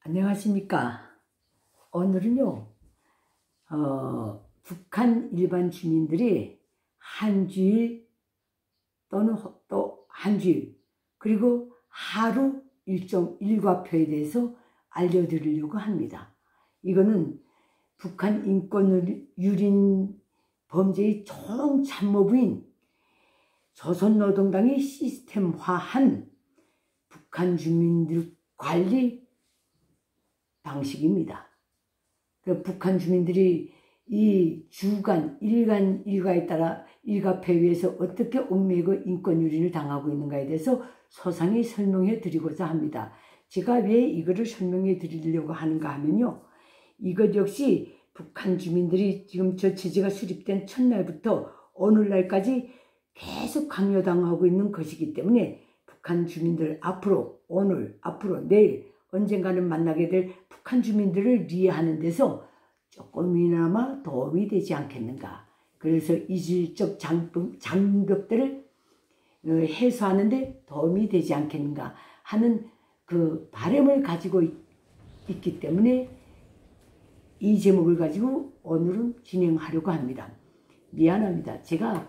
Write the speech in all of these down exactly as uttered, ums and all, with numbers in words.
안녕하십니까. 오늘은요, 어, 북한 일반 주민들이 한주일 또는 또 한주일, 그리고 하루 일정 일과표에 대해서 알려드리려고 합니다. 이거는 북한 인권 유린 범죄의 총참모부인 조선노동당이 시스템화한 북한 주민들 관리 방식입니다. 그 북한 주민들이 이 주간, 일간, 일과에 따라 일과표에 의해서 어떻게 얽매이고 인권 유린을 당하고 있는가에 대해서 소상히 설명해 드리고자 합니다. 제가 왜 이거를 설명해 드리려고 하는가 하면요, 이것 역시 북한 주민들이 지금 저 제재가 수립된 첫날부터 오늘날까지 계속 강요당하고 있는 것이기 때문에 북한 주민들 앞으로, 오늘, 앞으로, 내일 언젠가는 만나게 될 북한 주민들을 이해하는 데서 조금이나마 도움이 되지 않겠는가. 그래서 이질적 장벽, 장벽들을 해소하는 데 도움이 되지 않겠는가 하는 그 바람을 가지고 있, 있기 때문에 이 제목을 가지고 오늘은 진행하려고 합니다. 미안합니다. 제가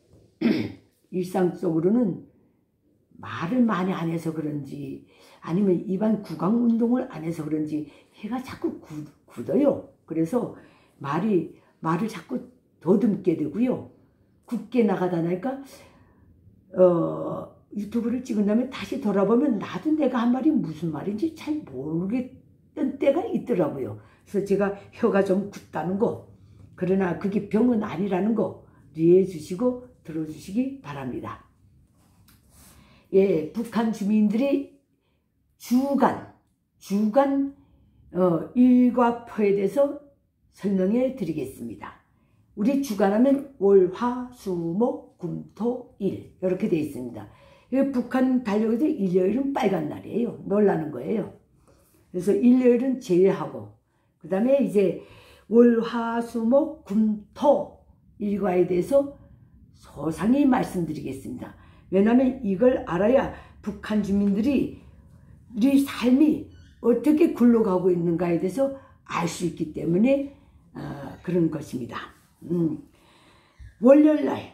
일상적으로는 말을 많이 안 해서 그런지 아니면 입안 구강 운동을 안 해서 그런지 혀가 자꾸 굳, 굳어요. 그래서 말이 말을 자꾸 더듬게 되고요. 굳게 나가다 나니까 어, 유튜브를 찍은 다음에 다시 돌아보면 나도 내가 한 말이 무슨 말인지 잘 모르겠던 때가 있더라고요. 그래서 제가 혀가 좀 굳다는 거, 그러나 그게 병은 아니라는 거 이해해 주시고 들어주시기 바랍니다. 예, 북한 주민들이 주간, 주간 어, 일과표에 대해서 설명해 드리겠습니다. 우리 주간하면 월, 화, 수, 목, 금, 토, 일 이렇게 되어 있습니다. 북한 달력에서 일요일은 빨간 날이에요. 놀라는 거예요. 그래서 일요일은 제외하고 그 다음에 이제 월, 화, 수, 목, 금, 토 일과에 대해서 소상히 말씀드리겠습니다. 왜냐하면 이걸 알아야 북한 주민들이 우리 삶이 어떻게 굴러가고 있는가에 대해서 알 수 있기 때문에 어, 그런 것입니다. 음. 월요일날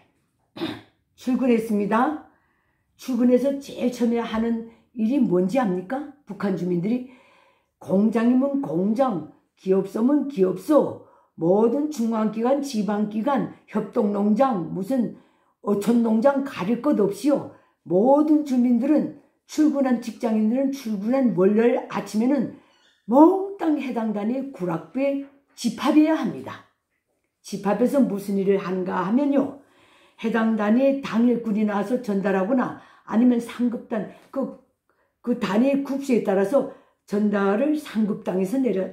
출근했습니다. 출근해서 제일 처음에 하는 일이 뭔지 압니까? 북한 주민들이 공장이면 공장, 기업소면 기업소, 모든 중앙기관, 지방기관, 협동농장, 무슨 어촌농장 가릴 것 없이요. 모든 주민들은 출근한 직장인들은 출근한 월요일 아침에는 몽땅 해당 단위 구락부에 집합해야 합니다. 집합에서 무슨 일을 하는가 하면요, 해당 단위의 당일꾼이 나와서 전달하거나 아니면 상급단, 그, 그 단위의 급수에 따라서 전달을 상급당에서 내려,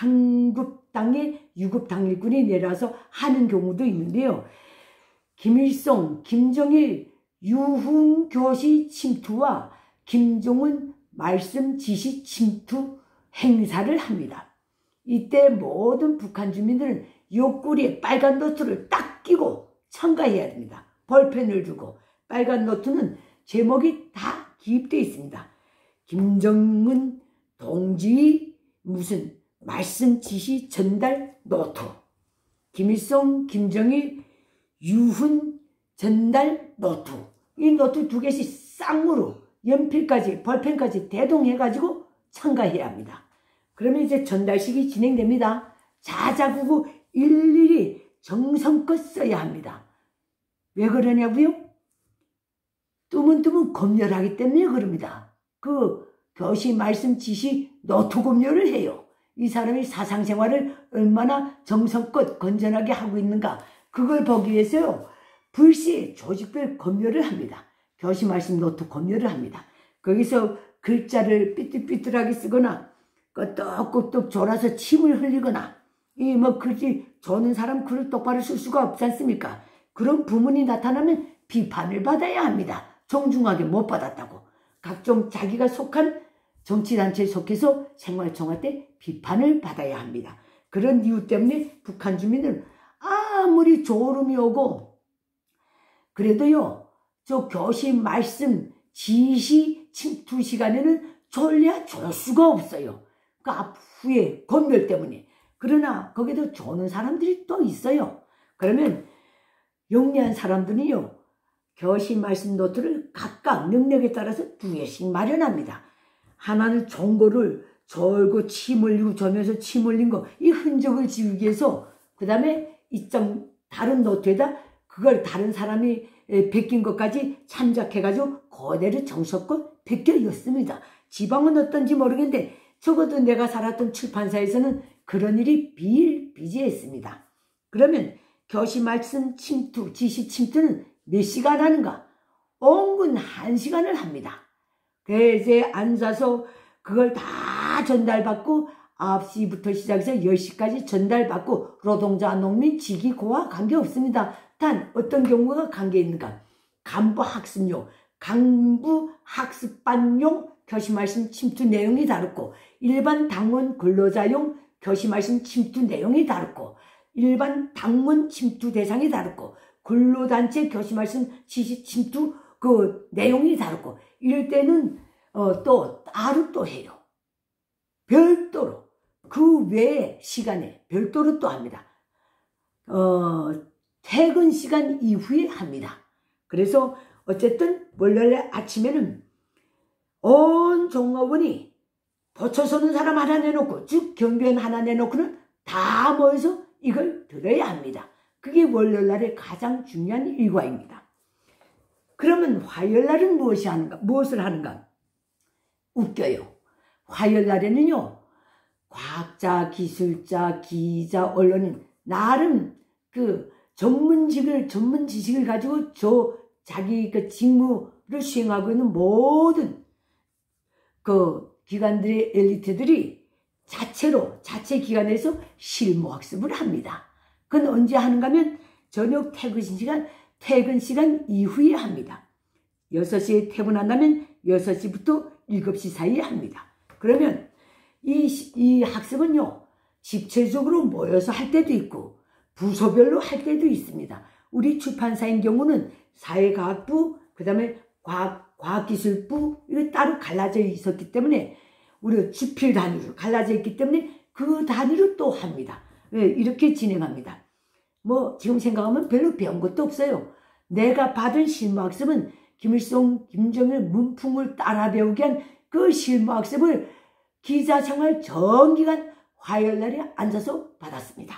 상급당의 유급 당일꾼이 내려서 하는 경우도 있는데요. 김일성, 김정일, 유흥교시 침투와 김정은 말씀 지시 침투 행사를 합니다. 이때 모든 북한 주민들은 옆구리에 빨간 노트를 딱 끼고 참가해야 됩니다. 볼펜을 두고 빨간 노트는 제목이 다 기입되어 있습니다. 김정은 동지의 무슨 말씀 지시 전달 노트, 김일성, 김정일, 유훈 전달 노트, 이 노트 두 개씩 쌍으로 연필까지 볼펜까지 대동해가지고 참가해야 합니다. 그러면 이제 전달식이 진행됩니다. 자자구구 일일이 정성껏 써야 합니다. 왜 그러냐고요? 뜨문뜨문 검열하기 때문에 그럽니다. 그 교시 말씀 지시 노트 검열을 해요. 이 사람이 사상생활을 얼마나 정성껏 건전하게 하고 있는가, 그걸 보기 위해서요, 불시 조직별 검열을 합니다. 교시 말씀 노트 검열을 합니다. 거기서 글자를 삐뚤삐뚤하게 쓰거나 끄떡끄떡 졸아서 침을 흘리거나 이 뭐 글씨 조는 사람 글을 똑바로 쓸 수가 없지 않습니까? 그런 부문이 나타나면 비판을 받아야 합니다. 정중하게 못 받았다고. 각종 자기가 속한 정치단체에 속해서 생활청화 때 비판을 받아야 합니다. 그런 이유 때문에 북한 주민은 아무리 졸음이 오고 그래도요, 저 교시 말씀 지시 침투 시간에는 졸려야 졸 수가 없어요. 그 후에 건멸 때문에. 그러나 거기도 좋은 사람들이 또 있어요. 그러면 영리한 사람들은요, 교시 말씀 노트를 각각 능력에 따라서 두 개씩 마련합니다. 하나는 종고를 절고 침 흘리고 저면서 침 흘린 거, 이 흔적을 지우기 위해서, 그 다음에 이점 다른 노트에다 그걸 다른 사람이 베낀 것까지 참작해가지고 그대로 정석껏 베껴 였습니다. 지방은 어떤지 모르겠는데 적어도 내가 살았던 출판사에서는 그런 일이 비일비재했습니다. 그러면 교시 말씀 침투, 지시 침투는 몇 시간 하는가? 온근 한 시간을 합니다. 그래서 이제 앉아서 그걸 다 전달받고 아홉 시부터 시작해서 열 시까지 전달받고 노동자, 농민, 지기고와 관계없습니다. 단 어떤 경우가 관계 있는가? 간부 학습용, 간부 학습반용 교시 말씀 침투 내용이 다르고, 일반 당원 근로자용 교시 말씀 침투 내용이 다르고, 일반 당원 침투 대상이 다르고, 근로단체 교시 말씀 지시 침투 그 내용이 다르고, 이럴 때는 어, 또 따로 또 해요. 별도로 그 외의 시간에 별도로 또 합니다. 어, 퇴근 시간 이후에 합니다. 그래서 어쨌든 월요일 아침에는 온 종업원이 보초서는 사람 하나 내놓고, 즉 경비원 하나 내놓고는 다 모여서 이걸 들어야 합니다. 그게 월요일 날의 가장 중요한 일과입니다. 그러면 화요일 날은 무엇이 하는가? 무엇을 하는가? 웃겨요. 화요일 날에는요, 과학자, 기술자, 기자, 언론인 나름 그 전문직을 전문 지식을 가지고 저 자기 그 직무를 수행하고 있는 모든 그 기관들의 엘리트들이 자체로 자체 기관에서 실무학습을 합니다. 그건 언제 하는가 하면 저녁 퇴근 시간 퇴근 시간 이후에 합니다. 여섯 시에 퇴근한다면 여섯 시부터 일곱 시 사이에 합니다. 그러면 이, 이 학습은요, 집체적으로 모여서 할 때도 있고 부서별로 할 때도 있습니다. 우리 출판사인 경우는 사회과학부, 그 다음에 과학, 과학기술부, 이거 따로 갈라져 있었기 때문에, 우리가 주필 단위로 갈라져 있기 때문에 그 단위로 또 합니다. 네, 이렇게 진행합니다. 뭐 지금 생각하면 별로 배운 것도 없어요. 내가 받은 실무학습은 김일성, 김정일 문풍을 따라 배우게 한 그 실무학습을 기자생활 전기간 화요일 날에 앉아서 받았습니다.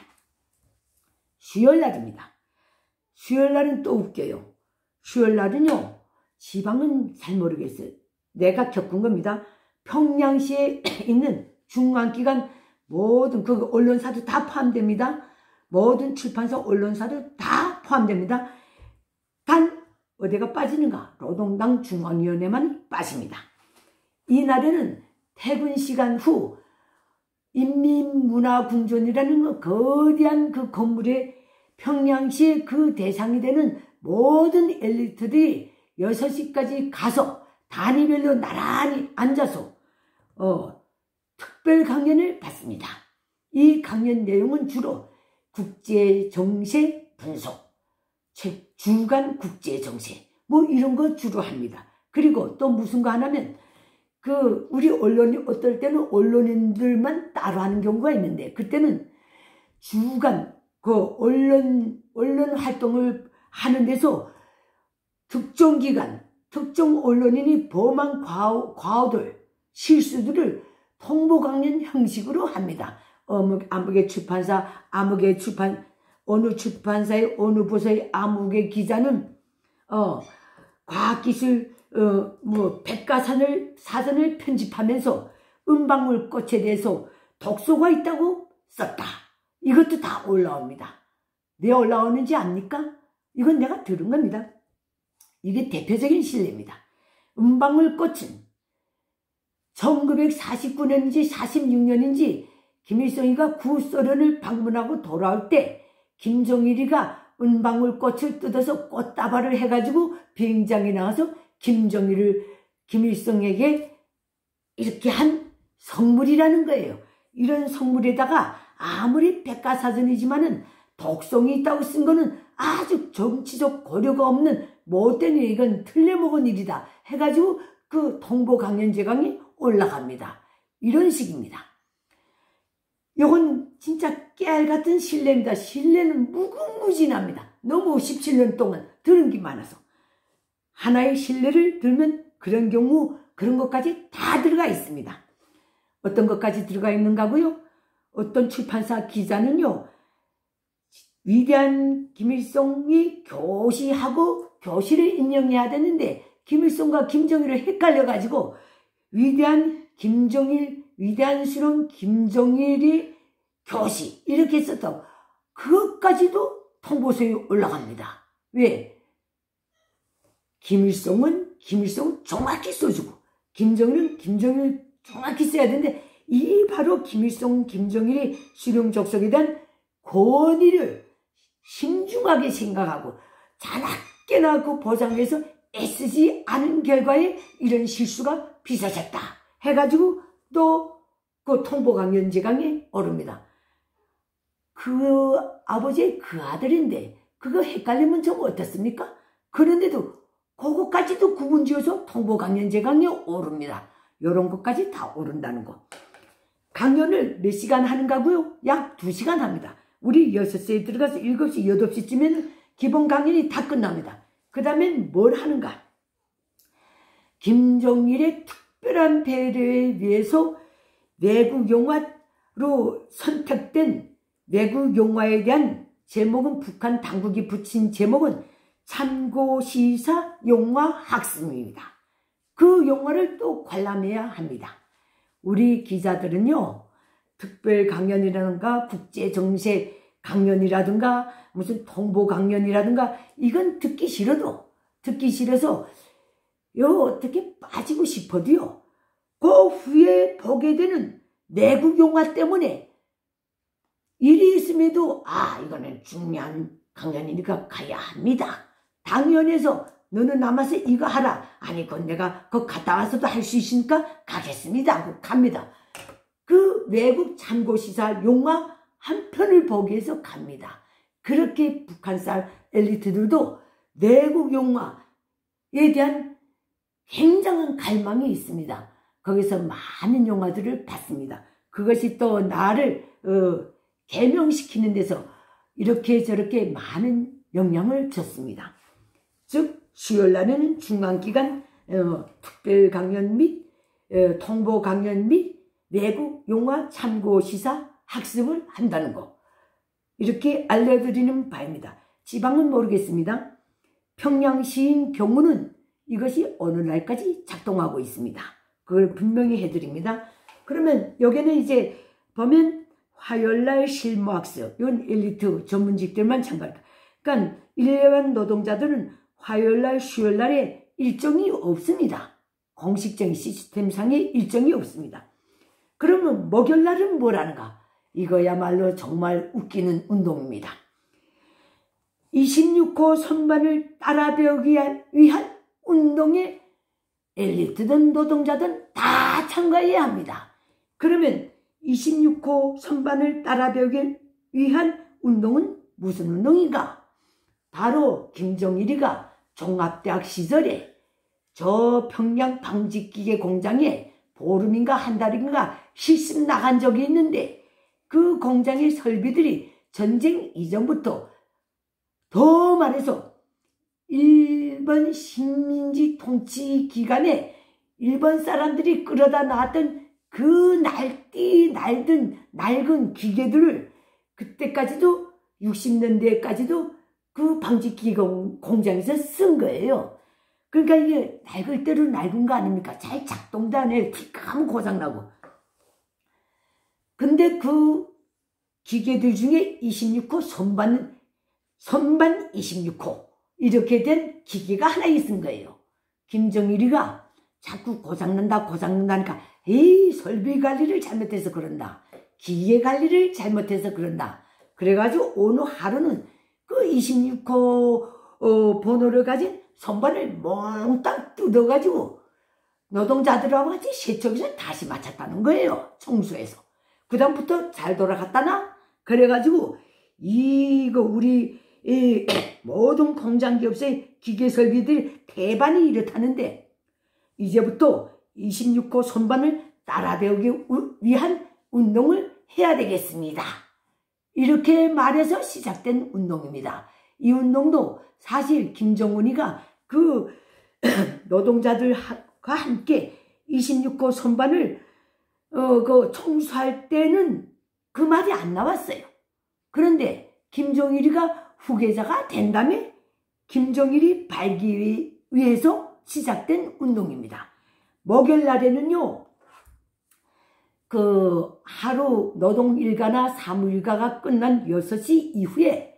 수요일 날입니다. 수요일 날은 또 웃겨요. 수요일 날은요, 지방은 잘 모르겠어요. 내가 겪은 겁니다. 평양시에 있는 중앙기관 모든 그 언론사도 다 포함됩니다. 모든 출판사 언론사도 다 포함됩니다. 단 어디가 빠지는가? 노동당 중앙위원회만 빠집니다. 이날에는 퇴근 시간 후 인민문화궁전이라는 그 거대한 그 건물에 평양시의 그 대상이 되는 모든 엘리트들이 여섯 시까지 가서 단위별로 나란히 앉아서 어, 특별 강연을 받습니다. 이 강연 내용은 주로 국제정세 분석, 주간 국제정세 뭐 이런 거 주로 합니다. 그리고 또 무슨 거 하냐면 그 우리 언론이 어떨 때는 언론인들만 따로 하는 경우가 있는데, 그때는 주간 그 언론 언론 활동을 하는 데서 특정 기관, 특정 언론인이 범한 과오, 과오들, 실수들을 통보 강연 형식으로 합니다. 어묵, 아무개 출판사, 아무개 출판, 어느 출판사의 어느 부서의 아무개 기자는 어 과학기술 어, 뭐 백과사전을 사전을 편집하면서 은방울 꽃에 대해서 독소가 있다고 썼다. 이것도 다 올라옵니다. 왜 올라오는지 압니까? 이건 내가 들은 겁니다. 이게 대표적인 실례입니다. 은방울 꽃은 천구백사십구 년인지 사십육 년인지 김일성이가 구소련을 방문하고 돌아올 때 김정일이가 은방울 꽃을 뜯어서 꽃다발을 해가지고 비행장에 나가서 김정일을 김일성에게 이렇게 한 선물이라는 거예요. 이런 선물에다가 아무리 백과사전이지만은 독성이 있다고 쓴 거는 아주 정치적 고려가 없는 못된 일, 이건 틀려먹은 일이다 해가지고 그 통보 강연 제강이 올라갑니다. 이런 식입니다. 요건 진짜 깨알 같은 신뢰입니다. 신뢰는 무궁무진합니다. 너무 십칠 년 동안 들은 게 많아서. 하나의 신뢰를 들면 그런 경우 그런 것까지 다 들어가 있습니다. 어떤 것까지 들어가 있는가고요? 어떤 출판사 기자는요, 위대한 김일성이 교시하고 교시를 인용해야 되는데 김일성과 김정일을 헷갈려가지고 위대한 김정일, 위대한 수령 김정일이 교시 이렇게 써서 그것까지도 통보서에 올라갑니다. 왜? 김일성은 김일성 정확히 써주고 김정일은 김정일 정확히 써야 되는데 이 바로 김일성, 김정일의 수령족속에 대한 권위를 신중하게 생각하고 자나깨나 그 보장해서 애쓰지 않은 결과에 이런 실수가 빚어졌다 해가지고 또 그 통보강연제강에 오릅니다. 그 아버지의 그 아들인데 그거 헷갈리면 좀 어떻습니까? 그런데도 그거까지도 구분지어서 통보강연제강에 오릅니다. 요런 것까지 다 오른다는 거. 강연을 몇 시간 하는가고요? 약 두 시간 합니다. 우리 여섯 시에 들어가서 일곱 시, 여덟 시쯤에는 기본 강연이 다 끝납니다. 그 다음엔 뭘 하는가? 김정일의 특별한 배려에 위해서 외국 영화로 선택된 외국 영화에 대한 제목은 북한 당국이 붙인 제목은 참고시사 영화 학습입니다. 그 영화를 또 관람해야 합니다. 우리 기자들은요, 특별 강연이라든가 국제정세 강연이라든가 무슨 통보 강연이라든가 이건 듣기 싫어도 듣기 싫어서 요 어떻게 빠지고 싶어도요, 그 후에 보게 되는 내국 영화 때문에 일이 있음에도 아 이거는 중요한 강연이니까 가야 합니다. 당연해서 너는 남아서 이거 하라. 아니 그건 내가 그거 갔다 와서도 할 수 있으니까 가겠습니다 하고 갑니다. 그 외국 참고시사 영화 한 편을 보기 위해서 갑니다. 그렇게 북한쌀 엘리트들도 외국 영화에 대한 굉장한 갈망이 있습니다. 거기서 많은 영화들을 봤습니다. 그것이 또 나를 어, 개명시키는 데서 이렇게 저렇게 많은 영향을 줬습니다. 즉 수요일 날에는 중간기간 어, 특별 강연 및 어, 통보 강연 및 외국 영화 참고 시사 학습을 한다는 거, 이렇게 알려드리는 바입니다. 지방은 모르겠습니다. 평양시인 경우는 이것이 어느 날까지 작동하고 있습니다. 그걸 분명히 해드립니다. 그러면 여기는 이제 보면 화요일날 실무학습, 이건 엘리트 전문직들만 참가합니다. 그러니까 일반 노동자들은 화요일날 수요일날에 일정이 없습니다. 공식적인 시스템상의 일정이 없습니다. 그러면 목요일날은 뭐라는가? 이거야말로 정말 웃기는 운동입니다. 이십육 호 선반을 따라 배우기 위한 운동에 엘리트든 노동자든 다 참가해야 합니다. 그러면 이십육 호 선반을 따라 배우기 위한 운동은 무슨 운동인가? 바로 김정일이가 종합대학 시절에 저 평양 방직기계 공장에 보름인가 한 달인가 실습 나간 적이 있는데 그 공장의 설비들이 전쟁 이전부터 더 말해서 일본 식민지 통치 기간에 일본 사람들이 끌어다 놨던 그 날뛰 날든 낡은 기계들을 그때까지도 육십 년대까지도 그 방직기계 공장에서 쓴 거예요. 그러니까 이게 낡을 대로 낡은 거 아닙니까? 잘 작동도 안 해요. 틱하면 고장나고. 근데 그 기계들 중에 이십육 호 선반, 선반 이십육 호 이렇게 된 기계가 하나 있은 거예요. 김정일이가 자꾸 고장난다 고장난다니까 에이 설비 관리를 잘못해서 그런다. 기계 관리를 잘못해서 그런다. 그래가지고 어느 하루는 그 이십육 호 어, 번호를 가진 선반을 몽땅 뜯어가지고 노동자들하고 같이 세척해서 다시 맞췄다는 거예요. 청소해서. 그 다음부터 잘 돌아갔다나? 그래가지고 이거 우리 이 모든 공장 기업의 기계 설비들이 대반이 이렇다는데 이제부터 이십육 호 선반을 따라 배우기 위한 운동을 해야 되겠습니다. 이렇게 말해서 시작된 운동입니다. 이 운동도 사실 김정은이가 그 노동자들과 함께 이십육 호 선반을 어, 그 청소할 때는 그 말이 안 나왔어요. 그런데 김정일이가 후계자가 된 다음에 김정일이 발기 위해서 시작된 운동입니다. 목요일날에는요, 그 하루 노동일가나 사무일가가 끝난 여섯 시 이후에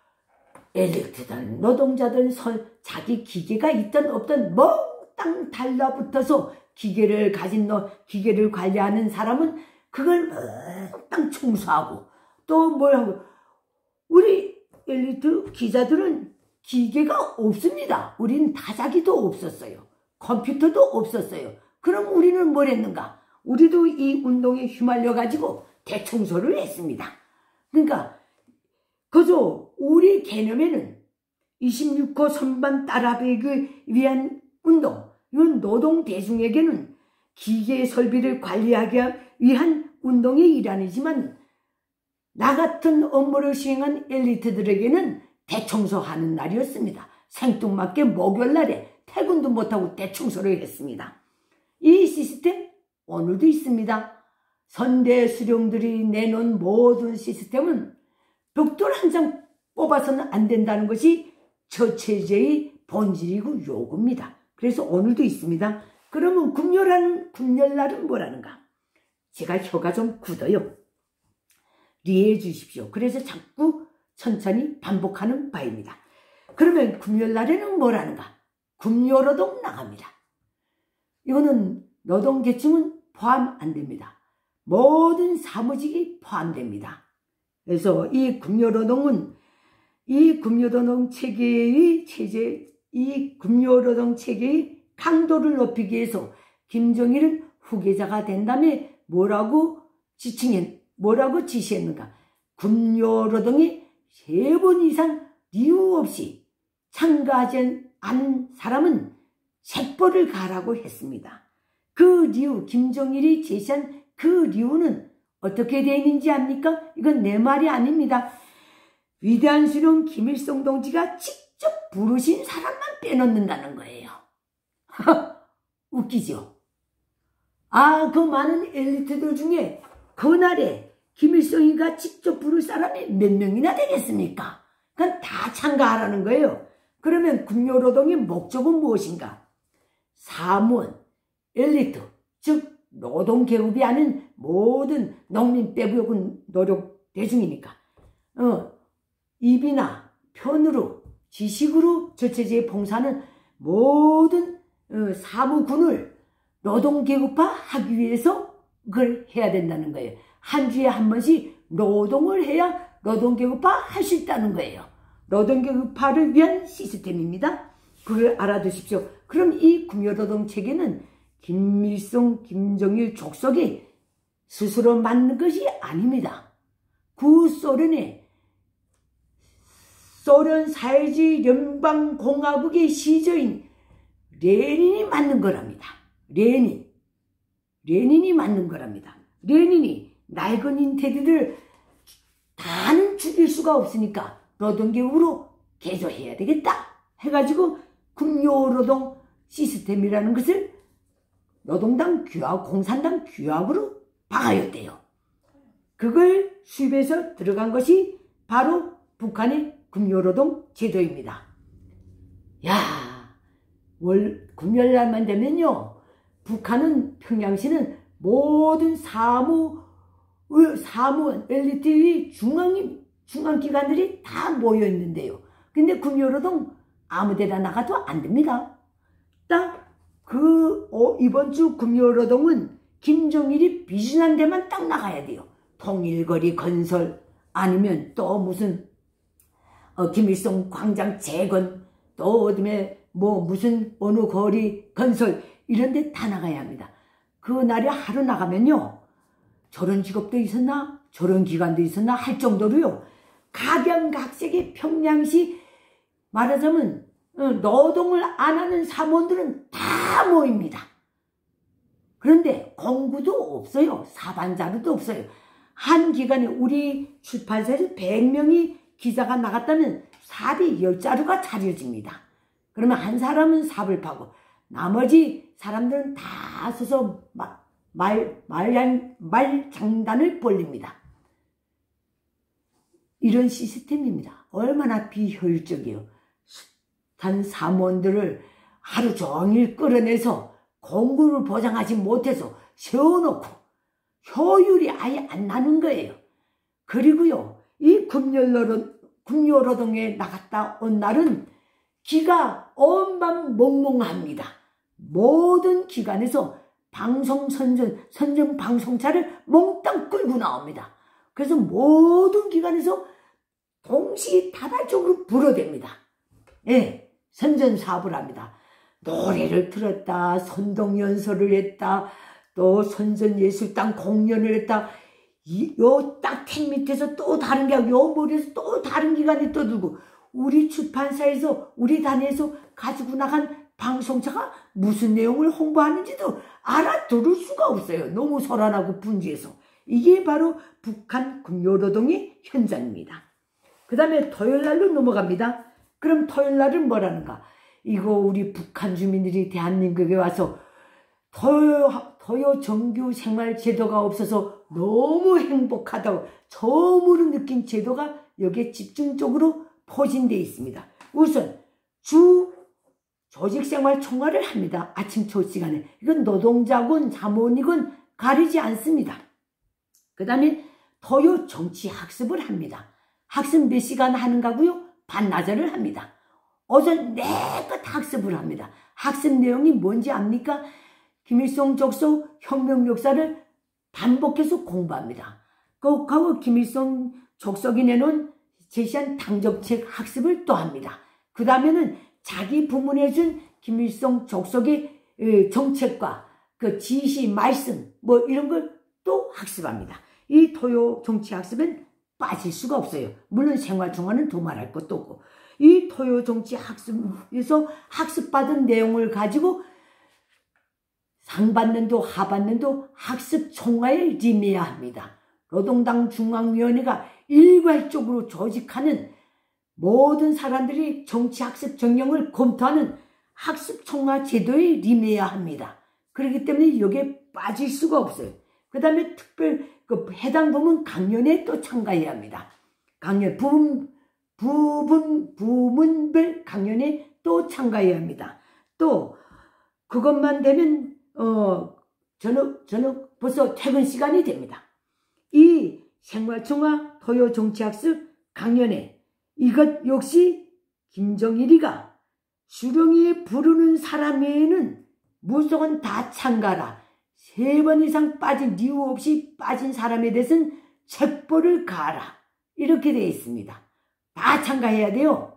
엘리트든 노동자든 자기 기계가 있든 없든 몽땅 달라붙어서 기계를 가진 너 기계를 관리하는 사람은 그걸 몽땅 청소하고 또 뭘 하고, 우리 엘리트 기자들은 기계가 없습니다. 우리는 다자기도 없었어요. 컴퓨터도 없었어요. 그럼 우리는 뭘 했는가? 우리도 이 운동에 휘말려 가지고 대청소를 했습니다. 그러니까 그저 우리 개념에는 이십육 호 선반 따라배기 위한 운동, 이건 노동 대중에게는 기계 설비를 관리하기 위한 운동의 일환이지만 나 같은 업무를 수행한 엘리트들에게는 대청소하는 날이었습니다. 생뚱맞게 목요일날에 퇴근도 못하고 대청소를 했습니다. 이 시스템 오늘도 있습니다. 선대 수령들이 내놓은 모든 시스템은 벽돌 한 장 뽑아서는 안 된다는 것이 저체제의 본질이고 요구입니다. 그래서 오늘도 있습니다. 그러면 금요일은, 금요일날은 뭐라는가? 제가 혀가 좀 굳어요. 이해해 주십시오. 그래서 자꾸 천천히 반복하는 바입니다. 그러면 금요일날에는 뭐라는가? 금요노동 나갑니다. 이거는 노동계층은 포함 안 됩니다. 모든 사무직이 포함됩니다. 그래서 이 금요노동은 이 금요노동 체계의 체제, 이 금요노동 체계의 강도를 높이기 위해서 김정일은 후계자가 된 다음에 뭐라고 지칭했, 뭐라고 지시했는가? 금요노동이 세 번 이상 이유 없이 참가하지 않은 사람은 책벌을 가라고 했습니다. 그 이유, 김정일이 제시한 그 이유는 어떻게 되어 있는지 압니까? 이건 내 말이 아닙니다. 위대한 수령 김일성 동지가 직접 부르신 사람만 빼놓는다는 거예요. 웃기죠? 아, 그 많은 엘리트들 중에 그날에 김일성이가 직접 부를 사람이 몇 명이나 되겠습니까? 그건 다 참가하라는 거예요. 그러면 금요노동의 목적은 무엇인가? 사무원, 엘리트, 즉 노동계급이 아닌 모든 농민 빼고는 노력 대중이니까 어, 입이나 편으로 지식으로 저체제에 봉사하는 모든 어, 사무군을 노동계급화하기 위해서 그걸 해야 된다는 거예요. 한 주에 한 번씩 노동을 해야 노동계급화 할 수 있다는 거예요. 노동계급화를 위한 시스템입니다. 그걸 알아두십시오. 그럼 이 금요노동 체계는 김일성, 김정일 족속이 스스로 만든 것이 아닙니다. 구소련의 소련 사회주의 연방공화국의 시저인 레닌이 만든 거랍니다. 레닌. 레닌이 만든 거랍니다. 레닌이 낡은 인테리어를 다는 죽일 수가 없으니까 노동계급으로 개조해야 되겠다 해가지고 금요노동 시스템이라는 것을 노동당 규약, 공산당 규약으로 박아였대요. 그걸 수입해서 들어간 것이 바로 북한의 금요노동 제도입니다. 야, 월 금요일날만 되면요, 북한은 평양시는 모든 사무 사무원 엘리트의 중앙 중앙기관들이 다 모여 있는데요. 근데 금요노동 아무데나 나가도 안 됩니다. 딱 그 어, 이번 주 금요노동은 김정일이 비준한 데만 딱 나가야 돼요. 통일거리 건설 아니면 또 무슨 어, 김일성 광장 재건 또 어dim에 뭐 무슨 어느 거리 건설 이런 데 다 나가야 합니다. 그날에 하루 나가면요, 저런 직업도 있었나 저런 기관도 있었나 할 정도로요, 각양각색의 평양시 말하자면 노동을 안 하는 사무원들은 다 모입니다. 그런데 공구도 없어요. 사반자루도 없어요. 한 기간에 우리 출판사에서 백 명이 기자가 나갔다면 삽이 열 자루가 차려집니다. 그러면 한 사람은 삽을 파고 나머지 사람들은 다 서서 말, 말, 말 장단을 벌립니다. 이런 시스템입니다. 얼마나 비효율적이에요. 단 사무원들을 하루 종일 끌어내서 공급을 보장하지 못해서 세워놓고 효율이 아예 안 나는 거예요. 그리고요, 이 금요노동, 금요노동에 나갔다 온 날은 기가 온밤 멍멍합니다. 모든 기관에서 방송 선전, 선전 방송차를 몽땅 끌고 나옵니다. 그래서 모든 기관에서 동시다발적으로 불어댑니다. 예, 선전 사업을 합니다. 노래를 틀었다, 선동연설을 했다, 또 선전예술당 공연을 했다. 이, 요 딱택 밑에서 또 다른 게, 요 머리에서 또 다른 기관이 떠들고, 우리 출판사에서, 우리 단에서 가지고 나간 방송차가 무슨 내용을 홍보하는지도 알아들을 수가 없어요. 너무 소란하고 분주해서. 이게 바로 북한 금요노동의 현장입니다. 그 다음에 토요일날로 넘어갑니다. 그럼 토요일날은 뭐라는가? 이거 우리 북한 주민들이 대한민국에 와서 토요, 토요 정규 생활 제도가 없어서 너무 행복하다고 처음으로 느낀 제도가 여기에 집중적으로 포진되어 있습니다. 우선 주 조직생활 총괄을 합니다. 아침 첫 시간에. 이건 노동자군 자본이군 가리지 않습니다. 그 다음에 토요 정치 학습을 합니다. 학습 몇 시간 하는가고요? 반나절을 합니다. 오전 내껏 학습을 합니다. 학습 내용이 뭔지 압니까? 김일성 족속 혁명 역사를 반복해서 공부합니다. 그, 그 김일성 족속이 내놓은 제시한 당정책 학습을 또 합니다. 그 다음에는 자기 부문해준 김일성 족속의 정책과 그 지시, 말씀 뭐 이런 걸 또 학습합니다. 이 토요 정치 학습은 빠질 수가 없어요. 물론 생활총화는 도말할 것도 없고. 이 토요 정치 학습에서 학습받은 내용을 가지고 상반년도 하반년도 학습 총화에 임해야 합니다. 노동당 중앙위원회가 일괄적으로 조직하는 모든 사람들이 정치학습 전형을 검토하는 학습 총화 제도에 임해야 합니다. 그렇기 때문에 여기에 빠질 수가 없어요. 그 다음에 특별 그 해당 부문 강연에 또 참가해야 합니다. 강연 부분 부분 부문별 강연에 또 참가해야 합니다. 또 그것만 되면 어 저녁 저녁 벌써 퇴근 시간이 됩니다. 이 생활총화 토요 정치학습 강연에 이것 역시 김정일이가 수령이에 부르는 사람 외에는 무조건 다 참가라. 세 번 이상 빠진 이유 없이 빠진 사람에 대해서는 책벌을 가하라. 이렇게 되어 있습니다. 다 참가해야 돼요.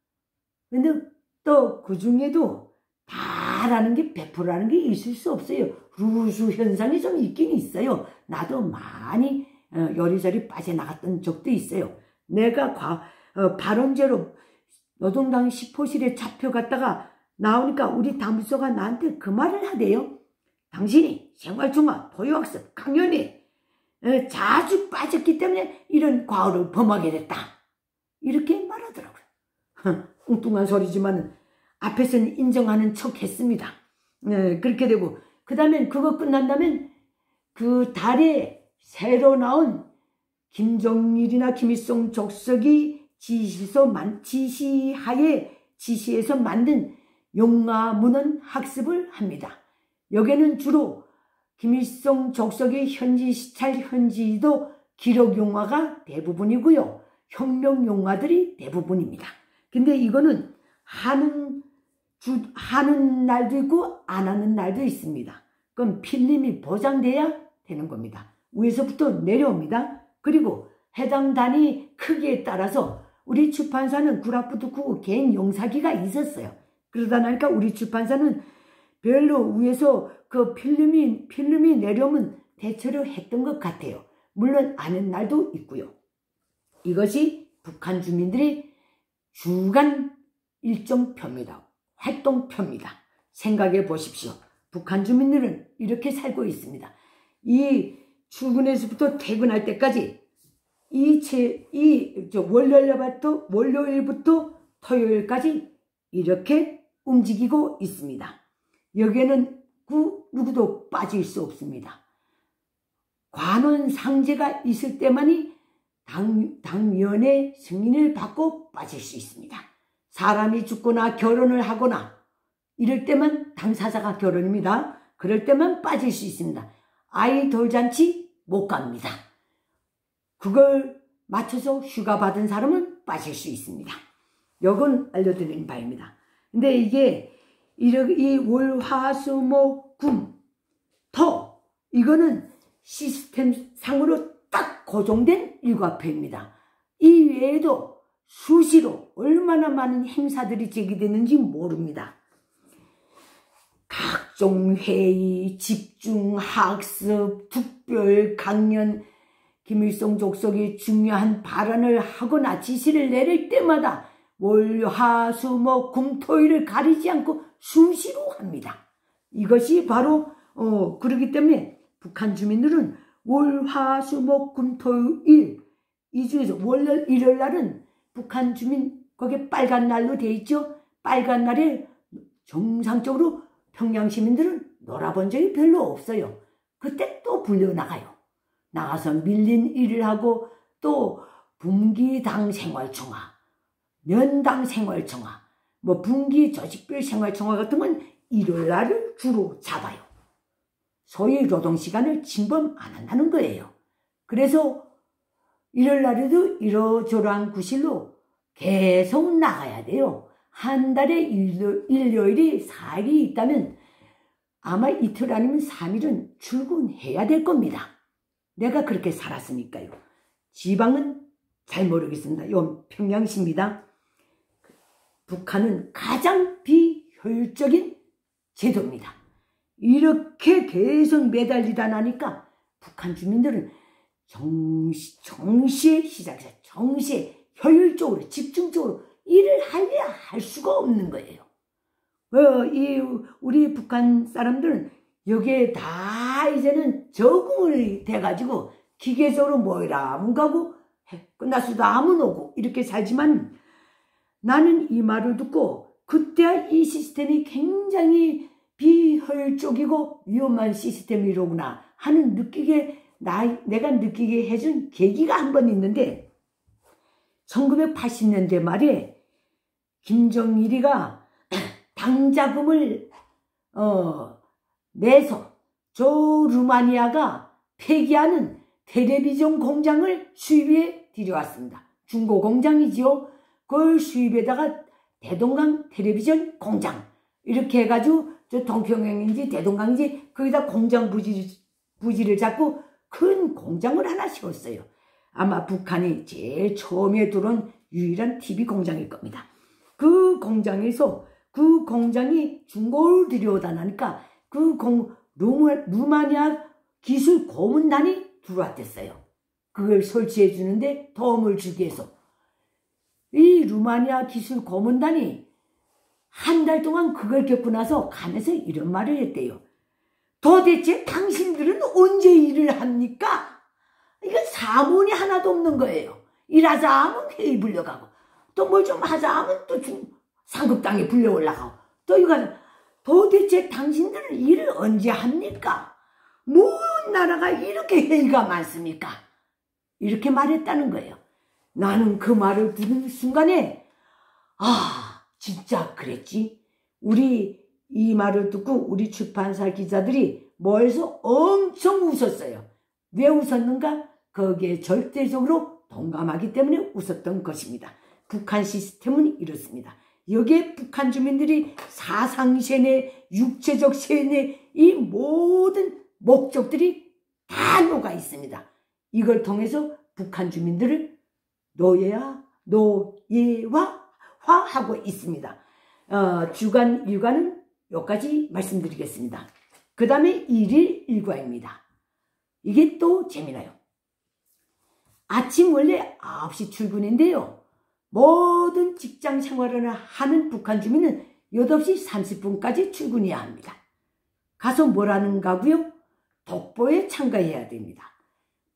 근데 또 그 중에도 다라는 게 백 퍼센트라는 게 있을 수 없어요. 루수 현상이 좀 있긴 있어요. 나도 많이 어, 요리조리 빠져나갔던 적도 있어요. 내가 과, 어, 발언제로 노동당 십호실에 잡혀갔다가 나오니까 우리 당부소가 나한테 그 말을 하대요. 당신이 생활총화 토요학습 강연에 어, 자주 빠졌기 때문에 이런 과오를 범하게 됐다. 이렇게 말하더라고요. 엉뚱한 소리지만 앞에서는 인정하는 척 했습니다. 네, 그렇게 되고 그 다음에 그거 끝난다면 그 달에 새로 나온 김정일이나 김일성 족속이 지시서 만, 지시하에 지시에서 만든 용화문헌 학습을 합니다. 여기는 주로 김일성 족속의 현지 시찰 현지도 기록 용화가 대부분이고요. 혁명 용화들이 대부분입니다. 근데 이거는 하는 주, 하는 날도 있고 안 하는 날도 있습니다. 그럼 필름이 보장돼야 되는 겁니다. 위에서부터 내려옵니다. 그리고 해당 단위 크기에 따라서 우리 출판사는 구락부두쿠 개인 용사기가 있었어요. 그러다 나니까 우리 출판사는 별로 위에서 그 필름이, 필름이 내려오면 대처를 했던 것 같아요. 물론 아는 날도 있고요. 이것이 북한 주민들의 주간 일정표입니다. 활동표입니다. 생각해 보십시오. 북한 주민들은 이렇게 살고 있습니다. 이 출근해서부터 퇴근할 때까지 이, 체, 이, 저, 월요일부터, 월요일부터 토요일까지 이렇게 움직이고 있습니다. 여기에는 그 누구도 빠질 수 없습니다. 관원상제가 있을 때만이 당, 당연의 승인을 받고 빠질 수 있습니다. 사람이 죽거나 결혼을 하거나 이럴 때만 당사자가 결혼입니다. 그럴 때만 빠질 수 있습니다. 아이 돌잔치 못 갑니다. 그걸 맞춰서 휴가 받은 사람은 빠질 수 있습니다. 이건 알려드리는 바입니다. 근데 이게 이 월, 화, 수, 목, 금, 토 이거는 시스템 상으로 딱 고정된 일과표입니다. 이 외에도 수시로 얼마나 많은 행사들이 제기되는지 모릅니다. 각종 회의, 집중, 학습, 특별 강연, 김일성 족속이 중요한 발언을 하거나 지시를 내릴 때마다 월, 화, 수, 목, 금, 토일을 가리지 않고 수시로 합니다. 이것이 바로 어 그렇기 때문에 북한 주민들은 월, 화, 수, 목, 금, 토, 일 이 중에서 월요일, 일요일 날은 북한 주민 거기에 빨간 날로 돼 있죠. 빨간 날에 정상적으로 평양 시민들은 놀아본 적이 별로 없어요. 그때 또 불려나가요. 나가서 밀린 일을 하고 또 분기당 생활청화, 연당 생활청화, 뭐 분기 조직별 생활청화 같은 건 일요일 날을 주로 잡아요. 소위 노동시간을 침범 안 한다는 거예요. 그래서 일요일 날에도 이러저러한 구실로 계속 나가야 돼요. 한 달에 일요, 일요일이 사 일이 있다면 아마 이틀 아니면 삼 일은 출근해야 될 겁니다. 내가 그렇게 살았으니까요. 지방은 잘 모르겠습니다. 이건 평양시입니다. 북한은 가장 비효율적인 제도입니다. 이렇게 계속 매달리다 나니까 북한 주민들은 정시, 정시에 시작해서 정시에 효율적으로 집중적으로 일을 하려 할 수가 없는 거예요. 어, 이 우리 북한 사람들은 여기에 다 이제는 적응이 돼가지고 기계적으로 모이라 문 가고 끝났어도 아무 오고 이렇게 살지만 나는 이 말을 듣고 그때 이 시스템이 굉장히 비효율적이고 위험한 시스템이로구나 하는 느끼게 나, 내가 느끼게 해준 계기가 한 번 있는데 천구백팔십 년대 말에 김정일이가 당자금을 어, 내서 저 루마니아가 폐기하는 텔레비전 공장을 수입해 들여왔습니다. 중고 공장이지요. 그걸 수입에다가 대동강 텔레비전 공장 이렇게 해가지고 저 동평양인지 대동강인지 거기다 공장 부지, 부지를 잡고 큰 공장을 하나 세웠어요. 아마 북한이 제일 처음에 들어온 유일한 티비 공장일 겁니다. 그 공장에서 그 공장이 중고를 들여오다 나니까 그 공, 루마, 루마니아 기술 고문단이 들어왔댔어요. 그걸 설치해 주는데 도움을 주기 위해서. 이 루마니아 기술 고문단이 한 달 동안 그걸 겪고 나서 가면서 이런 말을 했대요. 도대체 당신들은 언제 일을 합니까? 이건 사문이 하나도 없는 거예요. 일하자 하면 회의 불려가고 또 뭘 좀 하자 하면 또 상급당에 불려 올라가고 또 이건 도대체 당신들은 일을 언제 합니까? 뭔 나라가 이렇게 회의가 많습니까? 이렇게 말했다는 거예요. 나는 그 말을 듣는 순간에 아 진짜 그랬지. 우리 이 말을 듣고 우리 출판사 기자들이 모여서 엄청 웃었어요. 왜 웃었는가? 거기에 절대적으로 동감하기 때문에 웃었던 것입니다. 북한 시스템은 이렇습니다. 여기에 북한 주민들이 사상세뇌, 육체적 세뇌 이 모든 목적들이 다 녹아 있습니다. 이걸 통해서 북한 주민들을 노예화, 노예화하고 있습니다. 어, 주간, 일과는 여기까지 말씀드리겠습니다. 그 다음에 일일 일과입니다. 이게 또 재미나요. 아침 원래 아홉 시 출근인데요. 모든 직장 생활을 하는 북한 주민은 여덟 시 삼십 분까지 출근해야 합니다. 가서 뭘 하는가고요? 독보에 참가해야 됩니다.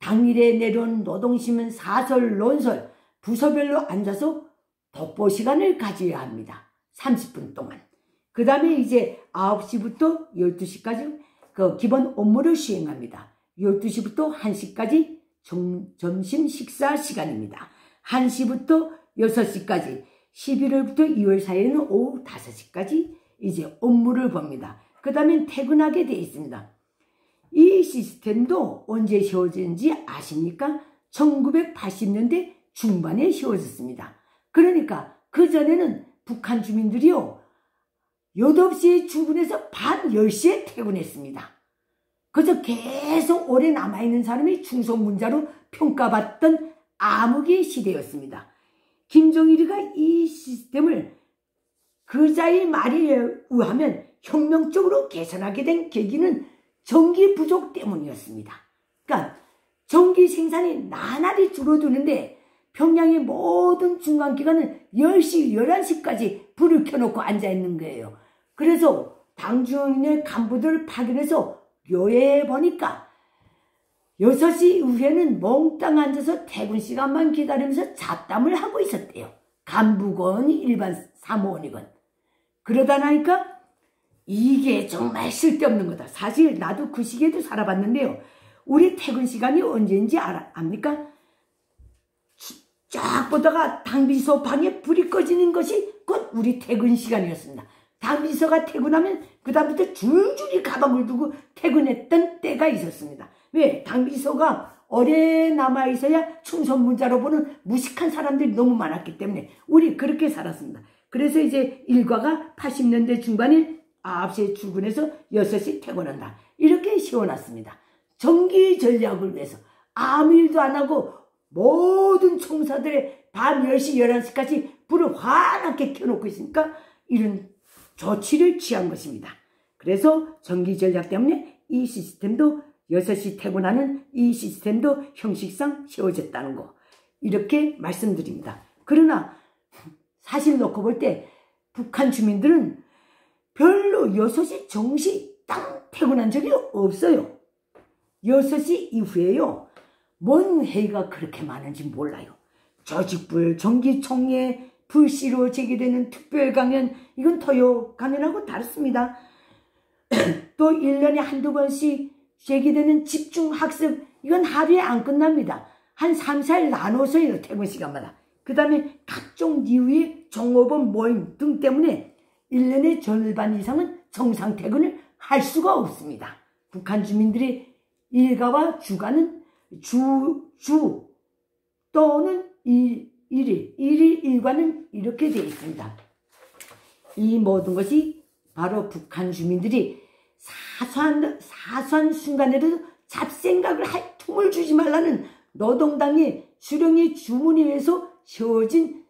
당일에 내려온 노동신문 사설, 논설, 부서별로 앉아서 독보 시간을 가져야 합니다. 삼십 분 동안. 그 다음에 이제 아홉 시부터 열두 시까지 그 기본 업무를 수행합니다. 열두 시부터 한 시까지 점, 점심 식사 시간입니다. 한 시부터 여섯 시까지, 십일월부터 이월 사이에는 오후 다섯 시까지 이제 업무를 봅니다. 그 다음에 퇴근하게 되어 있습니다. 이 시스템도 언제 세워진지 아십니까? 천구백팔십 년대 중반에 세워졌습니다. 그러니까 그전에는 북한 주민들이요, 여덟 시에 출근해서 밤 열 시에 퇴근했습니다. 그래서 계속 오래 남아있는 사람이 충성문자로 평가받던 암흑의 시대였습니다. 김정일이가 이 시스템을 그자의 말에 의하면 혁명적으로 개선하게 된 계기는 전기 부족 때문이었습니다. 그러니까 전기 생산이 나날이 줄어드는데 평양의 모든 중간기관은 열 시, 열한 시까지 불을 켜놓고 앉아있는 거예요. 그래서 당중의 간부들을 파견해서 묘해해 보니까 여섯 시 이후에는 몽땅 앉아서 퇴근 시간만 기다리면서 잡담을 하고 있었대요. 간부건 일반 사무원이건. 그러다 나니까 이게 정말 쓸데없는 거다. 사실 나도 그 시기에도 살아봤는데요. 우리 퇴근 시간이 언제인지 알아, 압니까? 쫙 보다가 당비소 방에 불이 꺼지는 것이 곧 우리 퇴근 시간이었습니다. 당비서가 퇴근하면 그 다음부터 줄줄이 가방을 두고 퇴근했던 때가 있었습니다. 왜? 당비서가 오래 남아있어야 충성문자로 보는 무식한 사람들이 너무 많았기 때문에 우리 그렇게 살았습니다. 그래서 이제 일과가 팔십 년대 중반에 아홉 시에 출근해서 여섯 시 퇴근한다. 이렇게 세워놨습니다. 전기 전략을 위해서 아무 일도 안 하고 모든 총사들의 밤 열 시, 열한 시까지 불을 환하게 켜놓고 있으니까 이런 조치를 취한 것입니다. 그래서 전기 전략 때문에 이 시스템도 여섯 시 퇴근하는 이 시스템도 형식상 세워졌다는 거, 이렇게 말씀드립니다. 그러나 사실 놓고 볼 때 북한 주민들은 별로 여섯 시 정시 딱 퇴근한 적이 없어요. 여섯 시 이후에요, 뭔 회의가 그렇게 많은지 몰라요. 조직불, 정기총회, 불시로 제기되는 특별 강연, 이건 토요 강연하고 다릅니다. 또 일 년에 한두 번씩 제기되는 집중학습, 이건 하루에 안 끝납니다. 한 삼, 사 일 나눠서요, 퇴근 시간마다. 그 다음에 각종 이유의 종업원 모임 등 때문에 일 년의 절반 이상은 정상 퇴근을 할 수가 없습니다. 북한 주민들의 일가와 주가는 주, 주 또는 일, 일일, 일일 일과는 이렇게 되어 있습니다. 이 모든 것이 바로 북한 주민들이 사소한, 사소한 순간에도 잡생각을 할 틈을 주지 말라는 노동당의 수령의 주문에 의해서 세워진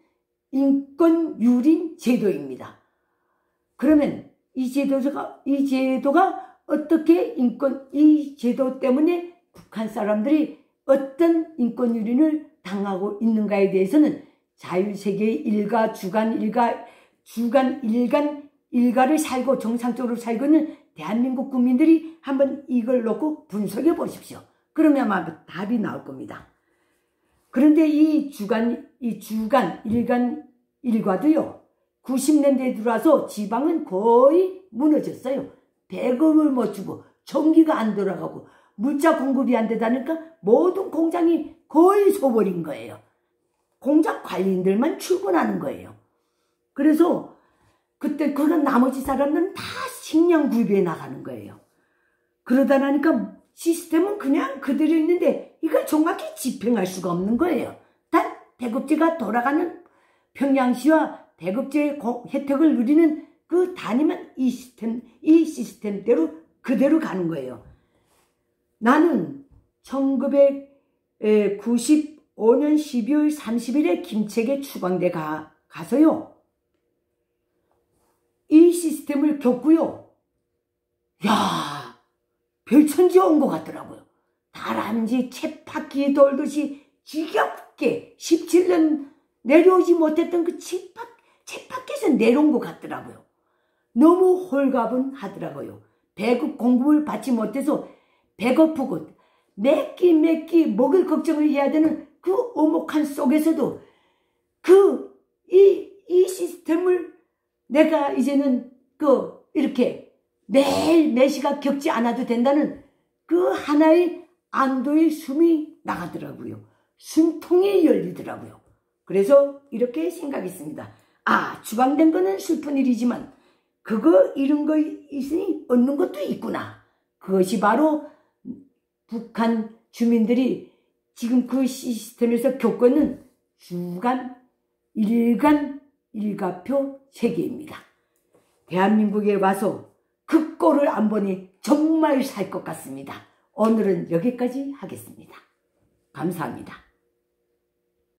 인권유린 제도입니다. 그러면 이 제도가, 이 제도가 어떻게 인권, 이 제도 때문에 북한 사람들이 어떤 인권유린을 당하고 있는가에 대해서는 자유세계의 일가, 주간, 일가, 주간, 일간, 일가를 살고 정상적으로 살고 있는 대한민국 국민들이 한번 이걸 놓고 분석해 보십시오. 그러면 아마 답이 나올 겁니다. 그런데 이 주간, 이 주간, 일간, 일과도요, 구십 년대에 들어와서 지방은 거의 무너졌어요. 배급을 못 주고, 전기가 안 돌아가고, 물자 공급이 안 되다니까 모든 공장이 거의 서버린 거예요. 공장 관리인들만 출근하는 거예요. 그래서 그때 그런 나머지 사람들은 다 식량 구입해 나가는 거예요. 그러다 나니까 시스템은 그냥 그대로 있는데 이걸 정확히 집행할 수가 없는 거예요. 단 배급제가 돌아가는 평양시와 배급제 혜택을 누리는 그 단위만 이 시스템, 이 시스템대로 그대로 가는 거예요. 나는 천구백구십오 년 십이월 삼십일에 김책에 추방돼 가, 가서요, 이 시스템을 겪고요, 야, 별천지 온 것 같더라고요. 다람쥐 쳇바퀴 돌듯이 지겹게 십칠 년 내려오지 못했던 그 쳇바, 쳇바퀴에서 내려온 것 같더라고요. 너무 홀가분하더라고요. 배급 공급을 받지 못해서 배고프고 매끼 매끼 먹을 걱정을 해야 되는 그 오목한 속에서도 그 이 이 시스템을 내가 이제는 그 이렇게 매일 매시가 겪지 않아도 된다는 그 하나의 안도의 숨이 나가더라고요. 숨통이 열리더라고요. 그래서 이렇게 생각했습니다. 아, 추방된 거는 슬픈 일이지만 그거 잃은 거 있으니 얻는 것도 있구나. 그것이 바로 북한 주민들이 지금 그 시스템에서 겪고 있는 주간, 일간, 일가표 세계입니다. 대한민국에 와서 그 꼴을 안 보니 정말 살 것 같습니다. 오늘은 여기까지 하겠습니다. 감사합니다.